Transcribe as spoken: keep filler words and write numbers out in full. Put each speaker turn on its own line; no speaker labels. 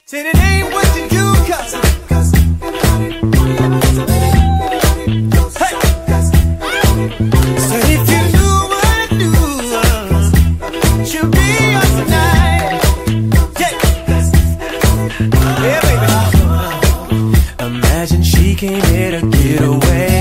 Said it ain't what you do, cause, cause hey. Said if you knew what I do, she'll be yours tonight. Yeah, yeah, baby. Imagine she came here to get away.